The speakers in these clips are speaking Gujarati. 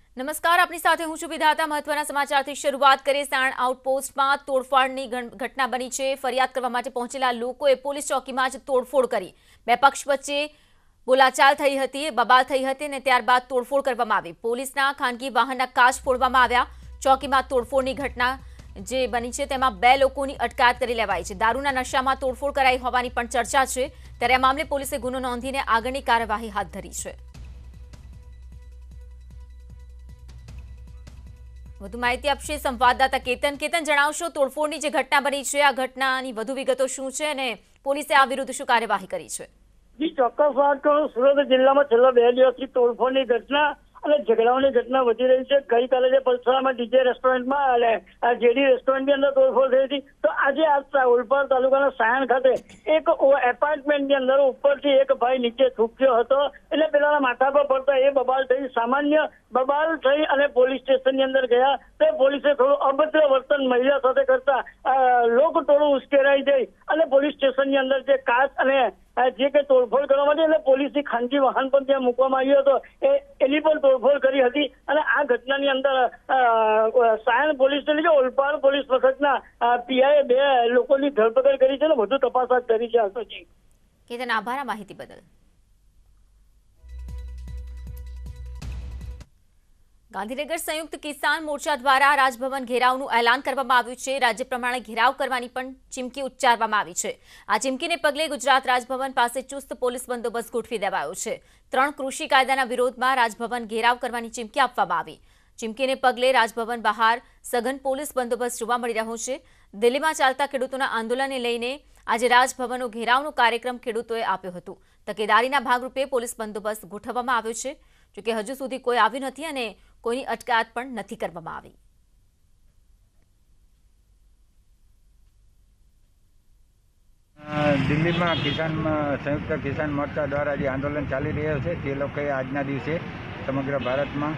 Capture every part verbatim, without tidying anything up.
નમસ્કાર, આપની સાથે હું છું વિધાતા. મહત્વના સમાચારથી શરૂઆત કરીએ. સાણ આઉટપોસ્ટમાં તોડફોડની ઘટના બની છે. ફરિયાદ કરવા માટે પહોંચેલા લોકોએ પોલીસ ચોકીમાં જ તોડફોડ કરી. બે પક્ષ વચ્ચે બોલાચાલ થઈ હતી, બબાલ થઈ હતી અને ત્યારબાદ તોડફોડ કરવામાં આવી. પોલીસના ખાનગી વાહનના કાચ ફોડવામાં આવ્યા. ચોકીમાં તોડફોડની ઘટના જે બની છે તેમાં બે લોકોની અટકાયત કરી લેવાઈ છે. દારૂના નશામાં તોડફોડ કરાઈ હોવાની પણ ચર્ચા છે. ત્યારે આ મામલે પોલીસે ગુનો નોંધીને આગળની કાર્યવાહી હાથ ધરી છે. વધુ માહિતી આપશે સંવાદદાતા કેતન. કેતન, જણાવશો તોડફોડની જે ઘટના બની છે આ ઘટનાની વધુ વિગતો શું છે અને પોલીસે આ વિરુદ્ધ શું કાર્યવાહી કરી છે? જી ચોક્કસ વાત કરું, સુરત જિલ્લામાં છેલ્લા બે દિવસથી તોડફોડની ઘટના અને ઝઘડાઓની ઘટના વધી રહી છે. ગઈકાલે જે પલસાણામાં ડીજે રેસ્ટોરન્ટમાં અને જેડી રેસ્ટોરન્ટની અંદર તોડફોડ થઈ હતી, તો આજે આ ઓલપાડ તાલુકાના સાયણ ખાતે એક એપાર્ટમેન્ટની અંદર ઉપરથી એક ભાઈ નીચે થૂક્યો હતો. એટલે પેલાના માથા પર પડતા એ બબાલ થઈ, સામાન્ય બબાલ થઈ અને પોલીસ સ્ટેશનની અંદર ગયા. તો પોલીસે થોડું અભદ્ર વર્તન મહિલા સાથે કરતા લોક ટોળું ઉશ્કેરાઈ જઈ અને પોલીસ સ્ટેશનની અંદર જે કાચ અને જે કે તોડફોડ કરવા માટે એટલે પોલીસની ખાનગી વાહન પણ ત્યાં મૂકવામાં આવ્યો હતો, એ એની પણ તોડફોડ કરી હતી. અને આ ઘટનાની અંદર સાયણ પોલીસ એટલે કે ઓલપાડ પોલીસ મથકના પીઆઈએ બે લોકોની ધરપકડ કરી છે અને વધુ તપાસ હાથ ધરી છે. આશોજી કેતન, આભાર આ માહિતી બદલ. ગાંધીનગર સંયુક્ત કિસાન મોરચા દ્વારા રાજભવન ઘેરાવનું એલાન કરવામાં આવ્યું છે. રાજ્ય પ્રમાણે ઘેરાવ કરવાની પણ ચીમકી ઉચ્ચારવામાં આવી છે. આ ચીમકીને પગલે ગુજરાત રાજભવન પાસે ચુસ્ત પોલીસ બંદોબસ્ત ગોઠવી દેવાયો છે. ત્રણ કૃષિ કાયદાના વિરોધમાં રાજભવન ઘેરાવ કરવાની ચીમકી આપવામાં આવી. ચીમકીને પગલે રાજભવન બહાર સઘન પોલીસ બંદોબસ્ત જોવા મળી રહ્યો છે. દિલ્હીમાં ચાલતા ખેડૂતોના આંદોલનને લઈને આજે રાજભવનનો ઘેરાવનો કાર્યક્રમ ખેડૂતોએ આપ્યો હતો. તકેદારીના ભાગરૂપે પોલીસ બંદોબસ્ત ગોઠવવામાં આવ્યો છે. જોકે હજુ સુધી કોઈ આવ્યું નથી અને કોઈની અટકાયત પણ નથી કરવામાં આવી. દિલ્હીમાં કિસાન સંયુક્ત કિસાન મોરચા દ્વારા જે આંદોલન ચાલી રહ્યું છે તે લોકોએ આજના દિવસે સમગ્ર ભારતમાં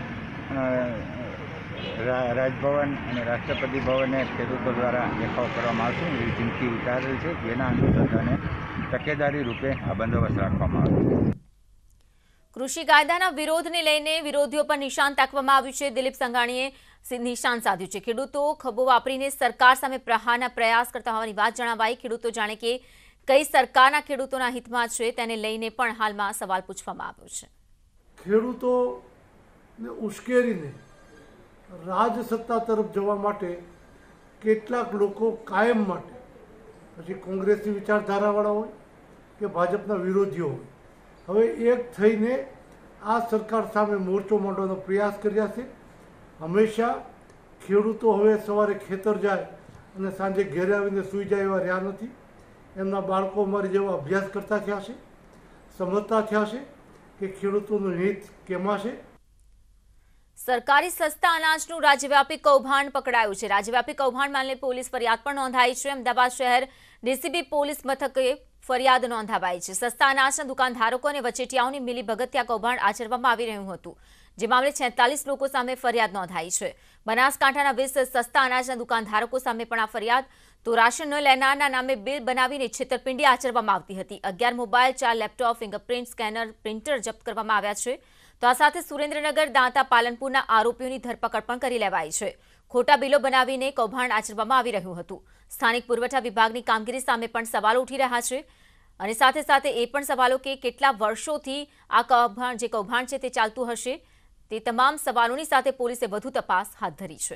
રાજભવન અને રાષ્ટ્રપતિ ભવને ખેડૂતો દ્વારા દેખાવ કરવામાં આવશે એવી ચીમકી ઉચ્ચારેલ છે. જેના અનુસંધાને તકેદારી રૂપે આ બંદોબસ્ત રાખવામાં આવ્યો છે. કૃષિ કાયદાના વિરોધને લઈને વિરોધીઓ પર નિશાન તાકવામાં આવ્યું છે. દિલીપ સંઘાણીએ નિશાન સાધ્યું છે. ખેડૂતો ખભો વાપરીને સરકાર સામે પ્રહારના પ્રયાસ કરતા હોવાની વાત જણાવાઈ. ખેડૂતો જાણે કે કઈ સરકારના ખેડૂતોના હિતમાં છે તેને લઈને પણ હાલમાં સવાલ પૂછવામાં આવ્યો છે. ખેડૂતોને ઉશ્કેરીને રાજસત્તા તરફ જવા માટે કેટલાક લોકો કાયમ માટે, પછી કોંગ્રેસની વિચારધારાવાળા હોય કે ભાજપના વિરોધીઓ હોય, હવે એક થઈને આ સરકાર સામે મોરચો માંડવાનો પ્રયાસ કર્યા છે. હંમેશા ખેડૂતો હવે સવારે ખેતર જાય અને સાંજે ઘેરે આવીને સૂઈ જાય એવા રહ્યા નથી. એમના બાળકો અમારી જેવા અભ્યાસ કરતા થયા છે, સમજતા થયા છે કે ખેડૂતોનું હિત કેમાં છે. સરકારી સસ્તા અનાજનું રાજ્યવ્યાપી કૌભાંડ પકડાયું છે. રાજ્યવ્યાપી કૌભાંડ મામલે પોલીસ ફરિયાદ પણ નોંધાઈ છે. અમદાવાદ શહેર ડીસીબી પોલીસ મથકે ફરિયાદ નોંધાવાઈ છે. સસ્તા અનાજના દુકાનધારકો અને વચેટિયાઓની મિલીભગતથી આ કૌભાંડ આચરવામાં આવી રહ્યું હતું. જે મામલે છેતાલીસ લોકો સામે ફરિયાદ નોંધાઈ છે. બનાસકાંઠાના વીસ સસ્તા અનાજના દુકાનધારકો સામે પણ આ ફરિયાદ. તો રાશન ન લેનારના નામે બિલ બનાવીને છેતરપિંડી આચરવામાં આવતી હતી. અગિયાર મોબાઈલ, ચાર લેપટોપ, ફિંગરપ્રિન્ટ સ્કેનર, પ્રિન્ટર જપ્ત કરવામાં આવ્યા છે. તો આ સાથે સુરેન્દ્રનગર, દાંતા, પાલનપુરના આરોપીઓની ધરપકડ પણ કરી લેવાઈ છે. ખોટા બિલો બનાવીને કૌભાંડ આચરવામાં આવી રહ્યું હતું. સ્થાનિક પુરવઠા વિભાગની કામગીરી સામે પણ સવાલો ઉઠી રહ્યા છે. અને સાથે સાથે એ પણ સવાલો કે કેટલા વર્ષોથી આ કૌભાંડ જે કૌભાંડ છે તે ચાલતું હશે. તે તમામ સવાલોની સાથે પોલીસે વધુ તપાસ હાથ ધરી છે.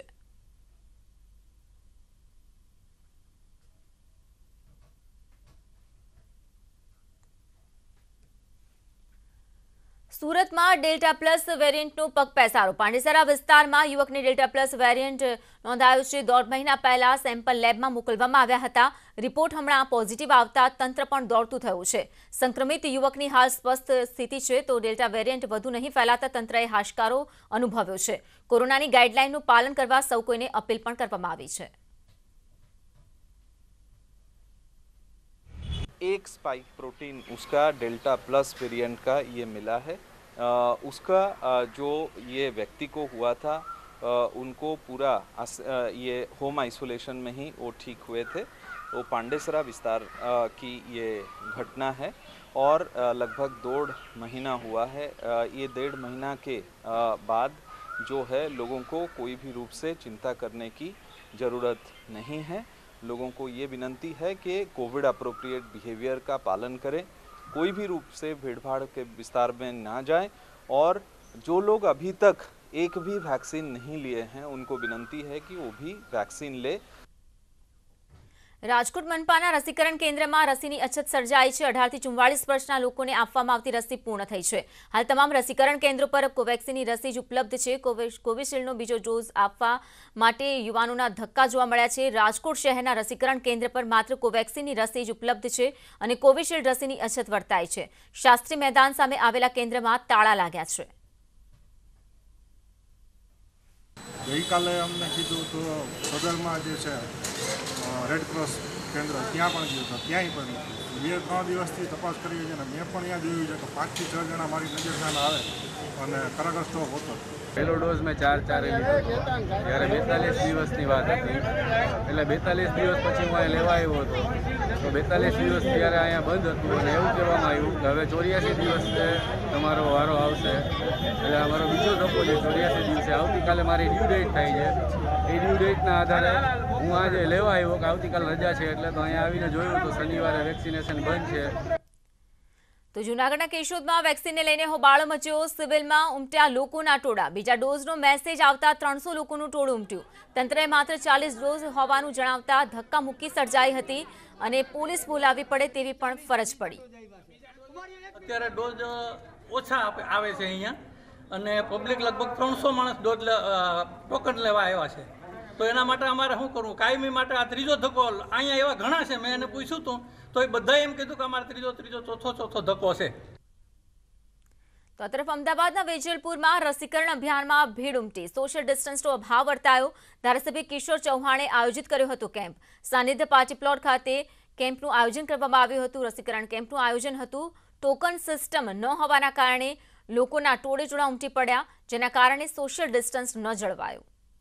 સુરતમાં ડેલ્ટા પ્લસ વેરિયન્ટનો પગ પેસારો. પાંડેસરા વિસ્તારમાં યુવકને ડેલ્ટા પ્લસ વેરિયન્ટ નોંધાયો છે. દોઢ મહિના પહેલા સેમ્પલ લેબમાં મોકલવામાં આવ્યા હતા. રિપોર્ટ હમણાં પોઝિટિવ આવતા તંત્ર પણ દોડતું થયું છે. સંક્રમિત યુવકની હાલ સ્વસ્થ સ્થિતિ છે. તો ડેલ્ટા વેરિયન્ટ વધુ નહીં ફેલાતા તંત્રએ હાશકારો અનુભવ્યો છે. કોરોનાની ગાઈડલાઈનનું પાલન કરવા સૌ કોઈને અપીલ પણ કરવામાં આવી છે. एक स्पाइक प्रोटीन उसका डेल्टा प्लस वेरिएंट का ये मिला है। आ, उसका आ, जो ये व्यक्ति को हुआ था आ, उनको पूरा आस, आ, ये होम आइसोलेशन में ही वो ठीक हुए थे। वो पांडेसरा विस्तार आ, की ये घटना है और आ, लगभग डेढ़ महीना हुआ है। आ, ये डेढ़ महीना के आ, बाद जो है लोगों को कोई भी रूप से चिंता करने की ज़रूरत नहीं है। लोगों को ये विनंती है कि कोविड अप्रोप्रिएट बिहेवियर का पालन करें, कोई भी रूप से भीड़भाड़ के विस्तार में ना जाएं और जो लोग अभी तक एक भी वैक्सीन नहीं लिए हैं उनको विनंती है कि वो भी वैक्सीन ले। રાજકોટ મનપાના રસીકરણ કેન્દ્રમાં રસીની અછત સર્જાઈ છે। અઢાર થી ચુમ્વાળીસ વર્ષના લોકોને આપવામાં આવતી રસી પૂર્ણ થઈ છે। હાલ તમામ રસીકરણ કેન્દ્રો પર કોવેક્સિનની રસી જ ઉપલબ્ધ છે। કોવિશિલ્ડનો બીજો ડોઝ આપવા માટે યુવાનોના ધક્કા જોવા મળ્યા છે। રાજકોટ શહેરના રસીકરણ કેન્દ્ર પર માત્ર કોવેક્સિનની રસી જ ઉપલબ્ધ છે અને કોવિશિલ્ડ રસીની અછત વર્તાય છે। શાસ્ત્રી મેદાન સામે આવેલા કેન્દ્રમાં તાળા લાગ્યા છે। ગઈકાલે અમને કીધું તો સદરમાં જે છે રેડ ક્રોસ કેન્દ્ર ત્યાં પણ ગયું તો ત્યાંય પણ બે ત્રણ દિવસથી તપાસ કરી છે ને મેં પણ ત્યાં જોયું છે કે પાંચથી છ જણા મારી નજર સામે આવે અને ખરેખર સ્ટોક હોતો। પહેલો ડોઝ મેં ચાર ચારે લીધો હતો ત્યારે બેતાલીસ દિવસની વાત હતી, એટલે બેતાલીસ દિવસ પછી હું અહીંયા લેવા આવ્યો હતો તો બેતાલીસ દિવસ ત્યારે અહીંયા બંધ હતું અને એવું કહેવામાં આવ્યું કે હવે ચોર્યાસી દિવસે તમારો વારો આવશે। એટલે અમારો બીજો ધક્કો છે, ચોર્યાસી દિવસે આવતીકાલે મારી ડ્યુ ડેટ થાય છે। એ ડ્યુ ડેટના આધારે હું આજે લેવા આવ્યો કે આવતીકાલ રજા છે એટલે તો અહીંયા આવીને જોયું તો શનિવારે વેક્સિનેશન બંધ છે। તો જૂનાગઢના કેશોદમાં વેક્સિનને લઈને હોબાળો મચ્યો। સિવિલમાં ઉમટ્યા લોકોના ટોળા। બીજા ડોઝનો મેસેજ આવતા ત્રણસો લોકોનું ટોળું ઉમટ્યું। તંત્રએ માત્ર ચાલીસ ડોઝ હોવાનું જણાવતા ધક્કા મુક્કી સર્જાઈ હતી અને પોલીસ બોલાવી પડે તેવી પણ ફરજ પડી। અત્યારે ડોઝ ઓછા આવે છે અહીંયા અને પબ્લિક લગભગ ત્રણસો માણસ ડોઝ ટોકન લેવા આવ્યા છે, તો એના માટે અમારે શું કરવું? કાયમી માટે આ ત્રીજો ધક્કો અહીંયા એવા ઘણા છે, મેં એને પૂછ્યું હતું તો એ બધાએ એમ કીધું કે અમારે ત્રીજો ત્રીજો ચોથો ચોથો ધક્કો છે। તો આ તરફ અમદાવાદના વેજલપુરમાં રસીકરણ અભિયાનમાં ભીડ ઉમટી। સોશિયલ ડિસ્ટન્સનો અભાવ વર્તાયો। ધારાસભ્ય કિશોર ચૌહાણે આયોજિત કર્યો હતો કેમ્પ। સાનિધ્ય પાર્ટી પ્લોટ ખાતે કેમ્પનું આયોજન કરવામાં આવ્યું હતું। રસીકરણ કેમ્પનું આયોજન હતું। ટોકન સિસ્ટમ ન હોવાના કારણે લોકોના ટોળે ટોળા ઉમટી પડ્યા, જેના કારણે સોશિયલ ડિસ્ટન્સ ન જળવાયું।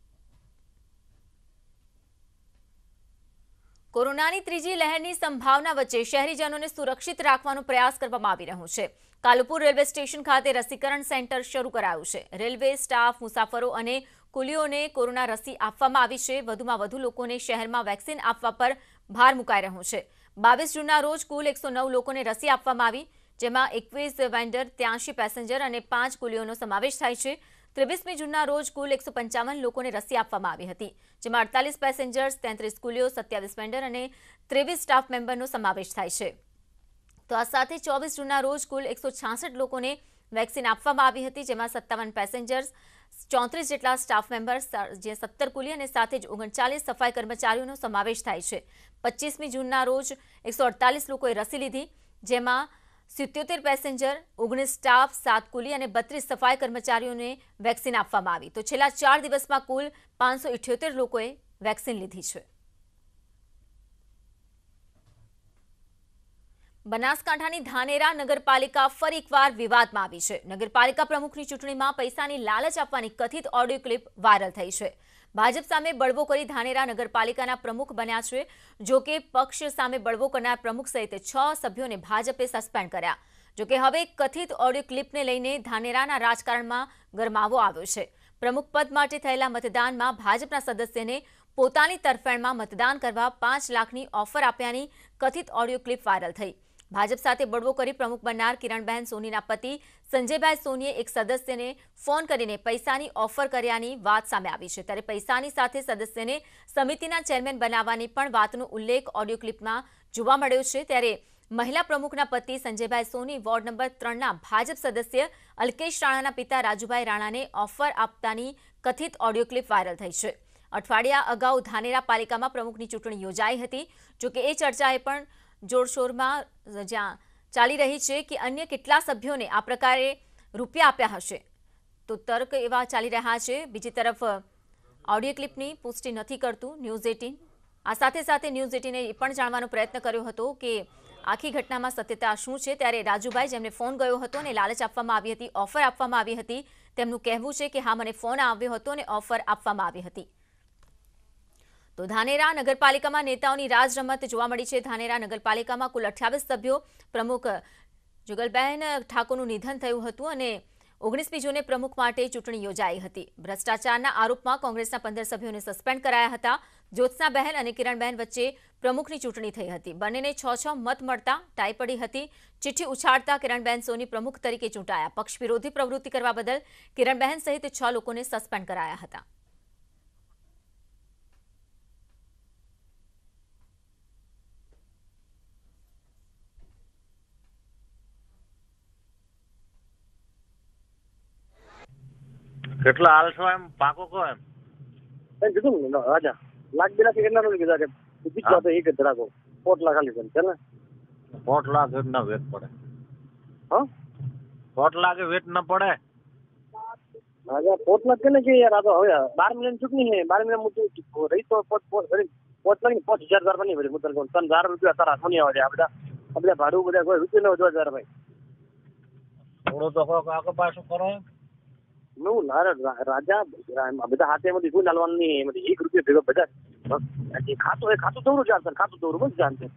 કોરોનાની ત્રીજી લહેરની સંભાવના વચ્ચે શહેરીજનોને સુરક્ષિત રાખવાનો પ્રયાસ કરવામાં આવી રહ્યો છે। કાલુપુર રેલવે સ્ટેશન ખાતે રસીકરણ સેન્ટર શરૂ કરાયું છે। રેલવે સ્ટાફ, મુસાફરો અને કુલીઓને કોરોના રસી આપવામાં આવી છે। વધુમાં વધુ લોકોને શહેરમાં વેક્સિન આપવા પર ભાર મુકાઈ રહ્યો છે। બાવીસ જૂનના રોજ કુલ એકસો નવ લોકોને રસી આપવામાં આવી, જેમાં એકવીસ વેન્ડર, ત્યાંશી પેસેન્જર અને પાંચ કુલીઓનો સમાવેશ થાય છે। ત્રેવીસમી જૂનના રોજ કુલ એકસો પંચાવન લોકોને રસી આપવામાં આવી હતી, જેમાં અડતાલીસ પેસેન્જર્સ, તેત્રીસ કુલીઓ, સત્યાવીસ વેન્ડર અને ત્રેવીસ સ્ટાફ મેમ્બરનો સમાવેશ થાય છે। તો આ સાથે ચોવીસ જૂનના રોજ કુલ એકસો છાસઠ લોકોને વેક્સિન આપવામાં આવી હતી, જેમાં સત્તાવન પેસેન્જર્સ, ચોત્રીસ જેટલા સ્ટાફ મેમ્બર્સ, જે સત્તર કુલી અને સાથે જ ઓગણચાલીસ સફાઈ કર્મચારીઓનો સમાવેશ થાય છે। પચીસમી જૂનના રોજ એકસો અડતાલીસ લોકોએ રસી લીધી, જેમાં સિત્યોતેર પેસેન્જર, ઓગણીસ સ્ટાફ, સાત કુલી અને બત્રીસ સફાઈ કર્મચારીઓને વેક્સિન આપવામાં આવી। તો છેલ્લા ચાર દિવસમાં કુલ પાંચસો ઇઠ્યોતેર લોકોએ વેક્સિન લીધી છે। બનાસકાંઠાની ધાનેરા નગરપાલિકા ફરી એકવાર વિવાદમાં આવી છે। નગરપાલિકા પ્રમુખની ચૂંટણીમાં પૈસાની લાલચ આપવાની કથિત ઓડિયો ક્લિપ વાયરલ થઈ છે। ભાજપ સામે બળવો કરી ધાનેરા નગરપાલિકાના પ્રમુખ બન્યા છે। જો કે પક્ષ સામે બળવો કરનાર પ્રમુખ સહિત છ સભ્યોને ભાજપે સસ્પેન્ડ કર્યા। જો કે હવે કથિત ઓડિયો ક્લિપને લઈને ધાનેરાના રાજકારણમાં ગરમાવો આવ્યો છે। પ્રમુખ પદ માટે થયેલા મતદાનમાં ભાજપના સદસ્યને પોતાની તરફેણમાં મતદાન કરવા પાંચ લાખની ઓફર આપ્યાની કથિત ઓડિયો ક્લિપ વાયરલ થઈ। ભાજપ સાથે બળવો કરી પ્રમુખ બનનાર કિરણબહેન સોનીના પતિ સંજયભાઈ સોનીએ એક સદસ્યને ફોન કરીને પૈસાની ઓફર કર્યાની વાત સામે આવી છે। ત્યારે પૈસાની સાથે સદસ્યને સમિતિના ચેરમેન બનાવવાની પણ વાતનો ઉલ્લેખ ઓડિયો ક્લિપમાં જોવા મળ્યો છે। ત્યારે મહિલા પ્રમુખના પતિ સંજયભાઈ સોની વોર્ડ નંબર ત્રણના ભાજપ સદસ્ય અલ્કેશ રાણાના પિતા રાજુભાઈ રાણાને ઓફર આપતાની કથિત ઓડિયો ક્લિપ વાયરલ થઈ છે। અઠવાડિયા અગાઉ ધાનેરા પાલિકામાં પ્રમુખની ચૂંટણી યોજાઈ હતી। જોકે એ ચર્ચાએ પણ જોરશોરમાં જ્યાં ચાલી રહી છે કે અન્ય કેટલા સભ્યોને આ પ્રકારે રૂપિયા આપ્યા હશે, તો તર્ક એવા ચાલી રહ્યા છે। બીજી તરફ ઓડિયો ક્લિપની પુષ્ટિ નથી કરતું ન્યૂઝ એટીન। આ સાથે સાથે ન્યૂઝ એટીને એ પણ જાણવાનો પ્રયત્ન કર્યો હતો કે આખી ઘટનામાં સત્યતા શું છે। ત્યારે રાજુભાઈ, જેમને ફોન ગયો હતો અને લાલચ આપવામાં આવી હતી, ઓફર આપવામાં આવી હતી, તેમનું કહેવું છે કે હા, મને ફોન આવ્યો હતો અને ઓફર આપવામાં આવી હતી। તો ધાનેરા નગરપાલિકામાં નેતાઓની રાજ રમત જોવા મળી છે। ધાનેરા નગરપાલિકામાં કુલ અઠ્યાવીસ સભ્યો, પ્રમુખ જુગલબહેન ઠાકોરનું નિધન થયું હતું અને ઓગણીસમી જૂને પ્રમુખ માટે ચૂંટણી યોજાઈ હતી। ભ્રષ્ટાચારના આરોપમાં કોંગ્રેસના પંદર સભ્યોને સસ્પેન્ડ કરાયા હતા। જ્યોત્સનાબહેન અને કિરણબહેન વચ્ચે પ્રમુખની ચૂંટણી થઈ હતી। બંનેને છ છ મત મળતા ટાઈ પડી હતી। ચિઠ્ઠી ઉછાળતા કિરણબહેન સોની પ્રમુખ તરીકે ચૂંટાયા। પક્ષ વિરોધી પ્રવૃત્તિ કરવા બદલ કિરણબહેન સહિત છ લોકોને સસ્પેન્ડ કરાયા હતા। કેટલા હાલ છો એમ પાકો કહો એમ એમ કીધું ને રાજા લાખ બે લાખ કેટલા નું કીધા કે બીજો તો એક જ ધડાકો પોટલા ખાલી છે ચાલ ને પોટલા કે ના વેટ પડે હા પોટલા કે વેટ ન પડે રાજા પોટલા કે ને કે યાર આ તો હવે બાર મહિનાની ચૂંટણી છે બાર મહિના હું રહી તો પોટ પોટ કરી પોટલા ની પાંચ હજાર હજાર નહીં ભરી હું તને કહું ત્રણ હજાર રૂપિયા તારા હાથો નહીં આવે આ બધા આ બધા ભાડું બધા કોઈ રૂપિયા ન વધવા હજાર ભાઈ થોડું તો કહો આગળ પાછું કરો નું રાજા બધા હાથે એમાંથી કોઈ નાલવાનું નહીં એમાંથી એક રૂપિયા ભેગો બધા ખાતું એ ખાતું દોરું ચાલશે ખાતું દોરું બસ જાણશે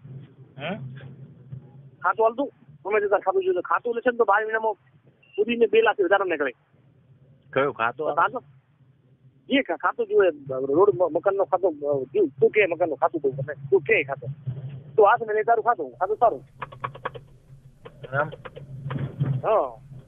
ખાતું હાલતું અમે જતા ખાતું જોયું ખાતું લેશે ને તો બાર મહિનામાં સુધીને બે લાખ વધારે નીકળે કયું ખાતું ખાતું જે ખાતું જોઈએ રોડ મકાન નું ખાતું તું કે મકાન નું ખાતું દઉં તું કે ખાતું તું હાથ ને તારું ખાતું ખાતું સારું હા।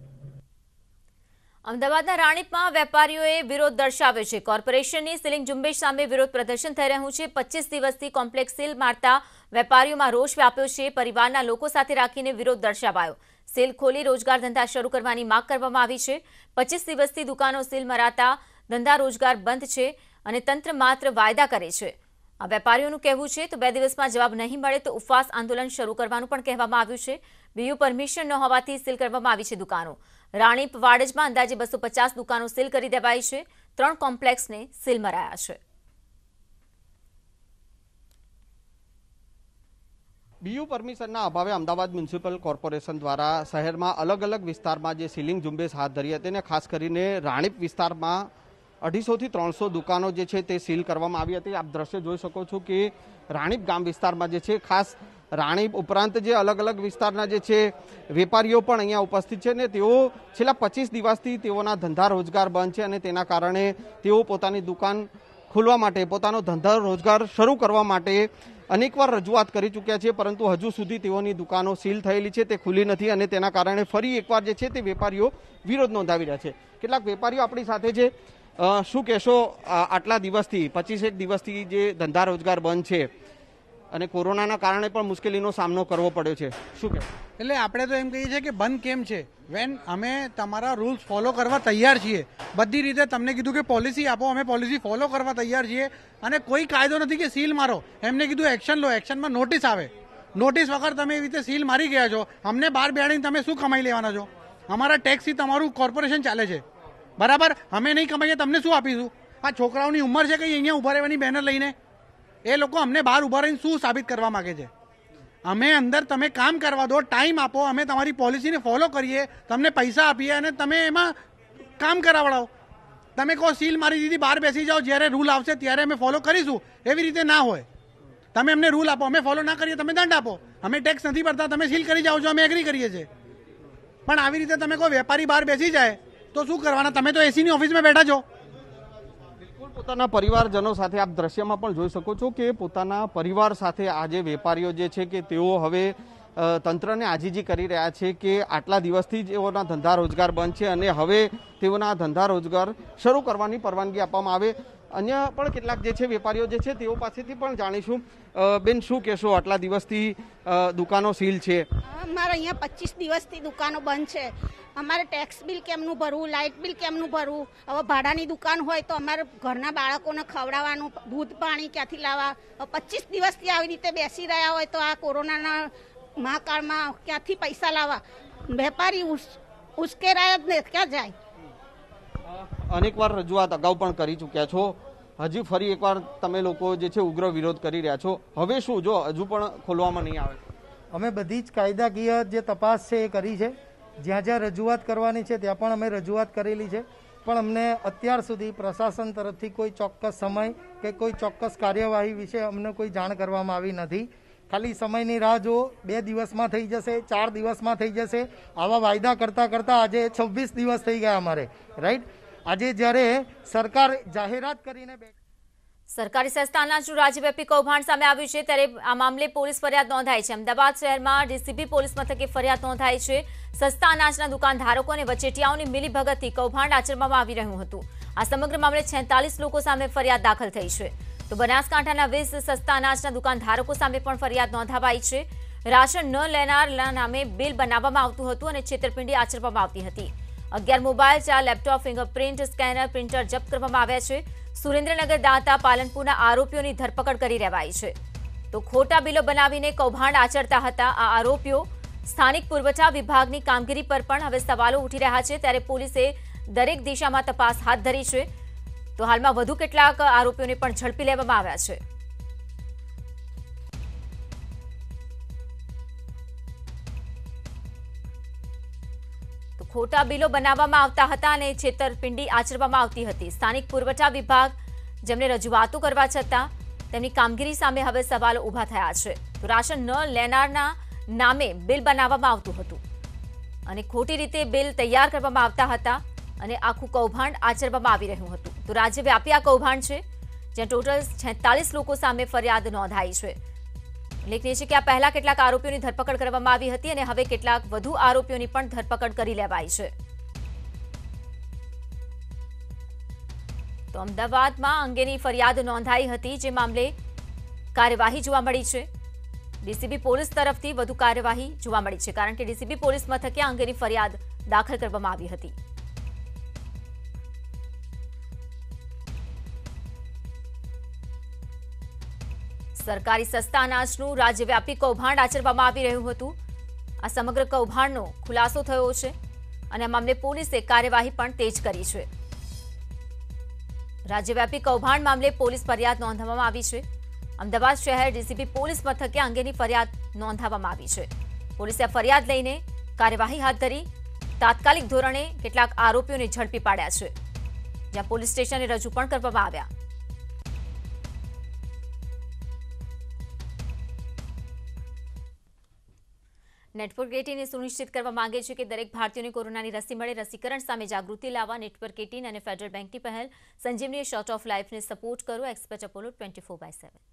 અમદાવાદના રાણીપમાં વેપારીઓએ વિરોધ દર્શાવ્યો છે। કોર્પોરેશનની સીલિંગ ઝુંબેશ સામે વિરોધ પ્રદર્શન થઈ રહ્યું છે। પચીસ દિવસથી કોમ્પ્લેક્સ સીલ મારતા વેપારીઓમાં રોષ વ્યાપ્યો છે। પરિવારના લોકો સાથે રાખીને વિરોધ દર્શાવાયો। સીલ ખોલી રોજગાર ધંધા શરૂ કરવાની માંગ કરવામાં આવી છે। પચીસ દિવસથી દુકાનો સીલ મરાતા ધંધા રોજગાર બંધ છે અને તંત્ર માત્ર વાયદા કરે છે। આ વેપારીઓનું કહેવું છે તો બે દિવસમાં જવાબ નહીં મળે તો ઉપવાસ આંદોલન શરૂ કરવાનું પણ કહેવામાં આવ્યું છે। બીયુ પરમિશન ન હોવાથી સીલ કરવામાં આવી છે દુકાનો। રાણીપ વાડજમાં અંદાજે બસો પચાસ દુકાનો સીલ કરી દેવાઈ છે। ત્રણ કોમ્પ્લેક્સને સીલ મરાયા છે। બીયુ પરમિશનના અભાવે અમદાવાદ મ્યુનિસિપલ કોર્પોરેશન દ્વારા શહેરમાં અલગ અલગ વિસ્તારમાં જે સીલિંગ ઝુંબેશ હાથ ધરી હતી અને ખાસ કરીને રાણીપ વિસ્તારમાં અઢીસોથી ત્રણસો દુકાનો જે છે તે સીલ કરવામાં આવી હતી। આપ દ્રશ્ય જોઈ શકો છો કે રાણીપ ગામ વિસ્તારમાં જે છે ખાસ રાણીપ ઉપરાંત જે અલગ અલગ વિસ્તારના જે છે વેપારીઓ પણ અહીંયા ઉપસ્થિત છે ને તેઓ છેલ્લા પચીસ દિવસથી તેઓના ધંધા રોજગાર બંધ છે અને તેના કારણે તેઓ પોતાની દુકાન ખોલવા માટે પોતાનો ધંધા રોજગાર શરૂ કરવા માટે અનેકવાર રજૂઆત કરી ચૂક્યા છે પરંતુ હજુ સુધી તેઓની દુકાનો સીલ થયેલી છે તે ખુલી નથી અને તેના કારણે ફરી એકવાર જે છે તે વેપારીઓ વિરોધ નોંધાવી રહ્યા છે। કેટલાક વેપારીઓ આપણી સાથે છે। શું કહેશો આટલા દિવસથી પચીસેક દિવસથી જે ધંધા રોજગાર બંધ છે અને કોરોનાના કારણે પણ મુશ્કેલીનો સામનો કરવો પડ્યો છે શું કહે એટલે આપણે તો એમ કહીએ છીએ કે બંધ કેમ છે વેન અમે તમારા રૂલ્સ ફોલો કરવા તૈયાર છીએ બધી રીતે તમને કીધું કે પોલિસી આપો અમે પોલિસી ફોલો કરવા તૈયાર છીએ અને કોઈ કાયદો નથી કે સીલ મારો એમને કીધું એક્શન લો એક્શનમાં નોટિસ આવે નોટિસ વગર તમે એવી રીતે સીલ મારી ગયા છો અમને બહાર બેહાડીને તમે શું કમાઈ લેવાના છો અમારા ટેક્સથી તમારું કોર્પોરેશન ચાલે છે બરાબર અમે નહીં કમાઈએ તમને શું આપીશું આ છોકરાઓની ઉંમર છે કે અહીંયા ઊભા રહેવાની બેનર લઈને એ લોકો અમને બહાર ઊભા રહીને શું સાબિત કરવા માગે છે અમે અંદર તમે કામ કરવા દો ટાઈમ આપો અમે તમારી પોલિસીને ફોલો કરીએ તમને પૈસા આપીએ અને તમે એમાં કામ કરાવડાવો તમે કહો સીલ મારી દીધી બહાર બેસી જાઓ જ્યારે રૂલ આવશે ત્યારે અમે ફોલો કરીશું એવી રીતે ના હોય તમે અમને રૂલ આપો અમે ફોલો ના કરીએ તમે દંડ આપો અમે ટેક્સ નથી ભરતા તમે સીલ કરી જાઓ છો અમે એગ્રી કરીએ છીએ પણ આવી રીતે તમે કહો વેપારી બહાર બેસી જાય તો શું કરવાના તમે તો એસીની ઓફિસમાં બેઠા છો પોતાના પરિવારજનો સાથે આપ દ્રશ્યમાં પણ જોઈ શકો છો કે પોતાના પરિવાર સાથે આજે વેપારીઓ જે છે કે તેઓ હવે તંત્રને આજીજી કરી રહ્યા છે કે આટલા દિવસથી તેઓના ધંધા રોજગાર બંધ છે અને હવે તેઓના ધંધા રોજગાર શરૂ કરવાની પરવાનગી આપવામાં આવે। અન્ય પણ કેટલાક જે છે વેપારીઓ જે છે તેઓ પાસેથી પણ જાણીશું। બેન શું કહેશો આટલા દિવસથી દુકાનો સીલ છે અમારે અહીંયા પચીસ દિવસથી દુકાનો બંધ છે અમારે ટેક્સ બિલ કેમનું ભરવું લાઇટ બિલ કેમનું ભરવું હવે ભાડાની દુકાન હોય તો અમારે ઘરના બાળકોને ખવડાવવાનું દૂધ પાણી ક્યાંથી લાવવા પચીસ દિવસથી આવી રીતે બેસી રહ્યા હોય તો આ કોરોનાના મહાકાળમાં ક્યાંથી પૈસા લાવવા વેપારી ઉશ્કેરાય જ ને ક્યાં જાય। અનેકવાર રજૂઆત અગાઉ પણ કરી ચૂક્યા છો હજી ફરી એકવાર તમે લોકો જે છે ઉગ્ર વિરોધ કરી રહ્યા છો હવે શું જો હજુ પણ ખોલવામાં નહીં આવે અમે બધી જ કાયદાકીય જે તપાસ છે એ કરી છે જ્યાં જ્યાં રજૂઆત કરવાની છે ત્યાં પણ અમે રજૂઆત કરેલી છે પણ અમને અત્યાર સુધી પ્રશાસન તરફથી કોઈ ચોક્કસ સમય કે કોઈ ચોક્કસ કાર્યવાહી વિશે અમને કોઈ જાણ કરવામાં આવી નથી। ખાલી સમયની રાહ જુઓ, બે દિવસમાં થઈ જશે, ચાર દિવસમાં થઈ જશે. આવા વાયદા કરતાં કરતાં આજે છવ્વીસ દિવસ થઈ ગયા અમારે, રાઈટ. આજે જ્યારે સરકાર જાહેરાત કરીને સરકારી સસ્તા અનાજનું રાજ્યવ્યાપી કૌભાંડ સામે આવ્યું છે, ત્યારે આ મામલે પોલીસ ફરિયાદ નોંધાઈ છે. અમદાવાદ શહેરમાં ડીસીબી પોલીસ મથકે ફરિયાદ નોંધાઈ છે. સસ્તા અનાજના દુકાનધારકો અને વચેટિયાઓની મિલીભગતથી કૌભાંડ આચરવામાં આવી રહ્યું હતું. આ સમગ્ર મામલે છેતાલીસ લોકો સામે ફરિયાદ દાખલ થઈ છે. તો બનાસકાંઠાના વીસ સસ્તા અનાજના દુકાનધારકો સામે પણ ફરિયાદ નોંધાવાઈ છે. રાશન ન લેનારના નામે બિલ બનાવવામાં આવતું હતું અને છેતરપિંડી આચરવામાં આવતી હતી. અગિયાર મોબાઈલ, ચાર લેપટોપ, ફિંગરપ્રિન્ટ સ્કેનર, પ્રિન્ટર જપ્ત કરવામાં આવ્યા છે. સુરેન્દ્રનગર, દાંતા, પાલનપુરના આરોપીઓની ધરપકડ કરી લેવાઈ છે. તો ખોટા બિલો બનાવીને કૌભાંડ આચરતા હતા આ આરોપીઓ. સ્થાનિક પુરવઠા વિભાગની કામગીરી પર પણ હવે સવાલો ઉઠી રહ્યા છે, ત્યારે પોલીસે દરેક દિશામાં તપાસ હાથ ધરી છે. તો હાલમાં વધુ કેટલાક આરોપીઓને પણ ઝડપી લેવામાં આવ્યા છે. ખોટા બિલો બનાવવામાં આવતા હતા અને છેતરપિંડી આચરવામાં આવતી હતી. સ્થાનિક પુરવઠા વિભાગ જેમને રજૂઆતો કરવા છતાં તેમની કામગીરી સામે હવે સવાલો ઊભા થયા છે. તો રાશન ન લેનારના નામે બિલ બનાવવામાં આવતું હતું અને ખોટી રીતે બિલ તૈયાર કરવામાં આવતા હતા અને આખું કૌભાંડ આચરવામાં આવી રહ્યું હતું. તો રાજ્યવ્યાપી આ કૌભાંડ છે, જ્યાં ટોટલ છેતાલીસ લોકો સામે ફરિયાદ નોંધાઈ છે. ઉલ્લેખનીય છે કે આ પહેલા કેટલાક આરોપીઓની ધરપકડ કરવામાં આવી હતી અને હવે કેટલાક વધુ આરોપીઓની પણ ધરપકડ કરી લેવાઈ છે. તો અમદાવાદમાં અંગેની ફરિયાદ નોંધાઈ હતી, જે મામલે કાર્યવાહી જોવા મળી છે. ડીસીબી પોલીસ તરફથી વધુ કાર્યવાહી જોવા મળી છે, કારણ કે ડીસીબી પોલીસ મથકે અંગેની ફરિયાદ દાખલ કરવામાં આવી હતી. સરકારી સસ્તા અનાજનું રાજ્યવ્યાપી કૌભાંડ આચરવામાં આવી રહ્યું હતું. આ સમગ્ર કૌભાંડનો ખુલાસો થયો છે અને આ મામલે પોલીસે કાર્યવાહી પણ તેજ કરી છે. રાજ્યવ્યાપી કૌભાંડ મામલે પોલીસ ફરિયાદ નોંધાવવામાં આવી છે. અમદાવાદ શહેર ડીસીબી પોલીસ મથકે અંગેની ફરિયાદ નોંધાવવામાં આવી છે. પોલીસે આ ફરિયાદ લઈને કાર્યવાહી હાથ ધરી તાત્કાલિક ધોરણે કેટલાક આરોપીઓને ઝડપી પાડ્યા છે, જ્યાં પોલીસ સ્ટેશને રજૂ પણ કરવામાં આવ્યા. નેટવર્ક એટીન સુનિશ્ચિત કરવા માંગે છે કે દરેક ભારતીયોને કોરોનાની રસી મળે. રસીકરણ સામે જાગૃતિ લાવવા નેટવર્ક એટીન અને ફેડરલ બેંકની પહેલ સંજીવની શોર્ટ ઓફ લાઈફને સપોર્ટ કરો. Expert Apollo twenty four by seven.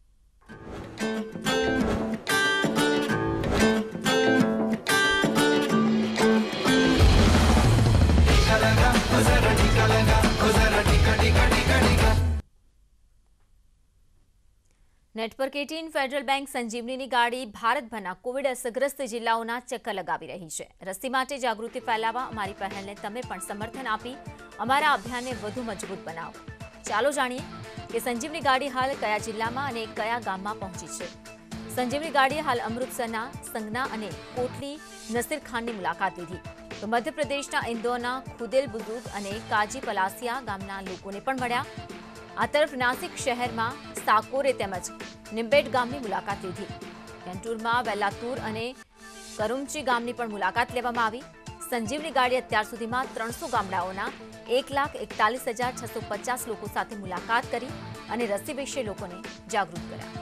Network eighteen Federal Bank સંજીવનીની ગાડી ભારતભરના કોવિડ અસરગ્રસ્ત જિલ્લાઓના ચક્કર લગાવી રહી છે. રસી માટે જાગૃતિ ફેલાવવા અમારી પહેલને તમે પણ સમર્થન આપી અમારા અભિયાનને વધુ મજબૂત બનાવો. ચાલો જાણીએ કે સંજીવની ગાડી હાલ કયા જિલ્લામાં અને કયા ગામમાં પહોંચી છે. સંજીવની ગાડીએ હાલ અમૃતસરના સંગના અને કોટલી નસીર ખાનની મુલાકાત લીધી. તો મધ્યપ્રદેશના ઇન્દોરના ખુદેલ બુઝુર્ગ અને કાજી પલાસિયા ગામના લોકોને પણ મળ્યા. આ તરફ નાસિક શહેરમાં સાકોરે તેમજ નિમ્બેટ ગામની મુલાકાત લીધી. કેન્ટુરમાં વેલાતુર અને કરુમચી ગામની પણ મુલાકાત લેવામાં આવી. સંજીવની ગાડી અત્યાર સુધીમાં ત્રણસો ગામડાઓના એક લાખ એકતાલીસ હજાર છસો પચાસ લોકો સાથે મુલાકાત કરી અને રસી વિશે લોકોને જાગૃત કર્યા.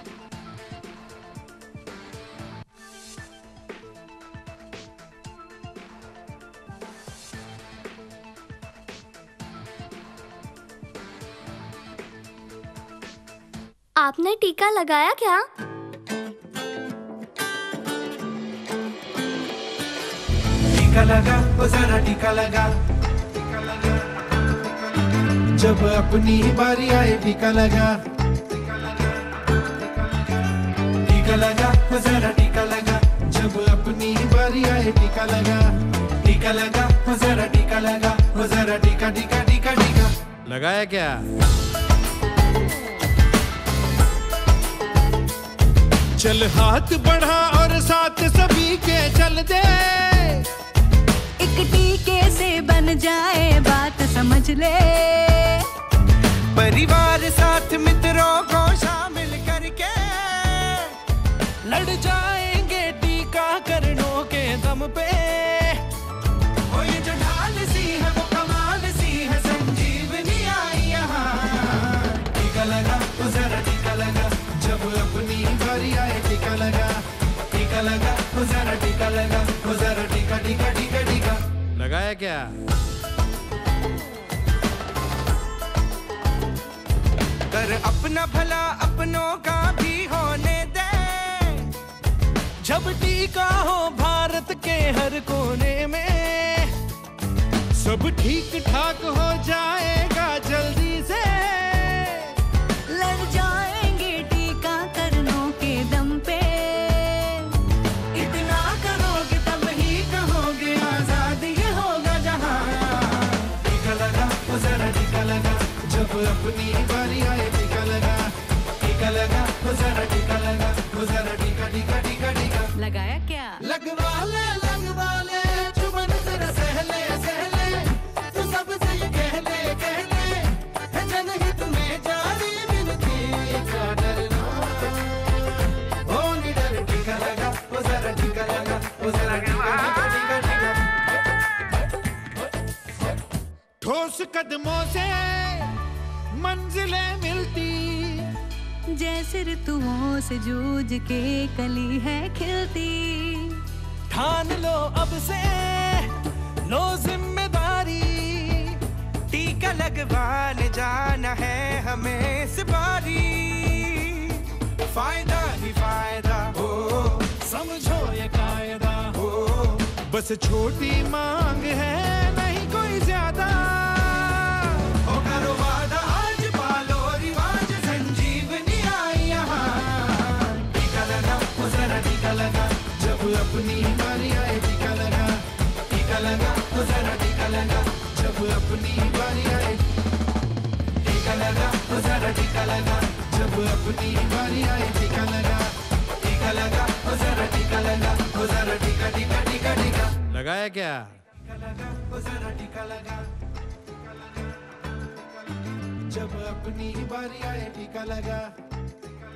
आपने टीका लगाया क्या? टीका लगा वो जरा टीका लगा, जब अपनी बारी आए टीका लगा, टीका लगा वो जरा टीका लगा, जब अपनी बारी आए टीका लगा, टीका लगा वो जरा टीका लगा, वो जरा टीका टीका टीका टीका लगाया क्या? चल हाथ बढ़ा और साथ सभी के चल दे, एक टीके से बन जाए बात समझ ले, परिवार साथ मित्रों को शामिल करके लड़ जाएंगे टीकाकरणों के दम पे. ओ ये जो ढाल सी है वो कमाल सी है, संजीवनी आई यहाँ. टीका लगा तो जरा टीका लगा, जब अपनी बारी आए टीका लगा, और अपना भला अपनों का भी होने दे। जब टीका हो भारत के हर कोने में, सब ठीक ठाक हो जाएगा जल्दी से। लड़ जाएंगे टीकाकरणों के दम पे। इतना करोगे तब ही कहोगे आजाद ये होगा जहां। टीका लगा वो जरा टीका लगा, जब अपनी बारी आए टीका लगा। टीका लगा वो जरा टीका लगा, वो जरा टीका टीका टीका टीका लगाया क्या? लगवा ले लगवा ले, चुमन जरा सहले सहले, तू सबसे ये कह ले कह ले, है जनहित में जारी मिलती क्या डरना। ओ निडर टीका लगा वो जरा टीका लगा, वो जरा टीका टीका टीका टीका। ठोस कदमों से मंजिलें मिलती, जैसे ऋतुओं से जूझ के कली है खिलती। ठान लो अब से लो जिम्मेदारी, टीका लगवाने जाना है हमें इस बारी। फायदा ही फायदा हो, समझो ये कायदा हो, बस छोटी मांग है नहीं कोई ज्यादा। हो करो वादा आज पालो रिवाज, संजीवनी आई यहाँ। टीका लगा वो जरा टीका लगा, जब अपनी बारी आए टीका लगा। टीका लगा वो जरा टीका लगा, जब अपनी बारी आए। टीका लगा वो जरा टीका लगा, जब अपनी बारी आए टीका लगा। टीका लगा वो जरा टीका लगा, वो जरा टीका टीका टीका टीका लगाया क्या? टीका लगा वो जरा टीका लगा, जब अपनी बारी आए टीका लगा।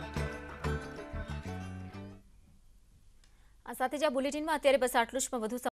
આ સાથે જ આ બુલેટિનમાં અત્યારે બસ આટલું જ, પણ વધુ